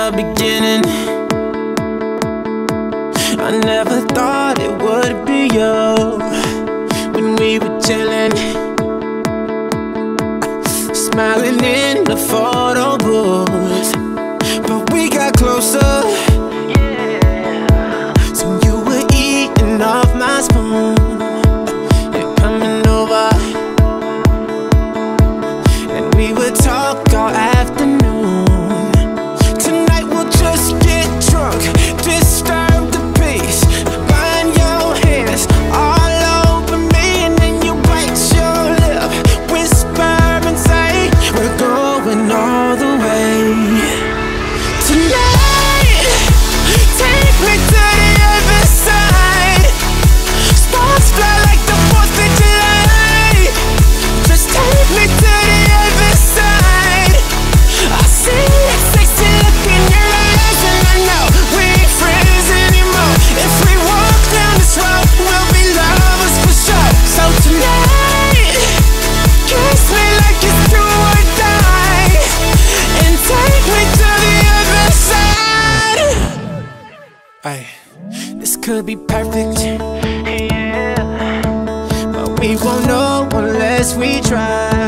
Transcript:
the beginning. I never thought it would be you when we were chilling, smiling in the photo booth. But we got closer, so you were eating off my spoon. You're coming over, and we would talk all afternoon. Tonight we'll just get drunk, disturb the peace, burn your hands all over me, and then you bite your lip, whisper and say we're going all the way. Tonight, take me to the other side. Sparks fly like the 4th of July. Just take me to the other side. I see that sexy look in your eyes, and I know we ain't friends anymore. If we walk down this road, we'll be lovers for sure. So tonight, kiss me like it's do or die, and take me to the other side. Ay, this could be perfect, yeah, but we won't know unless we try.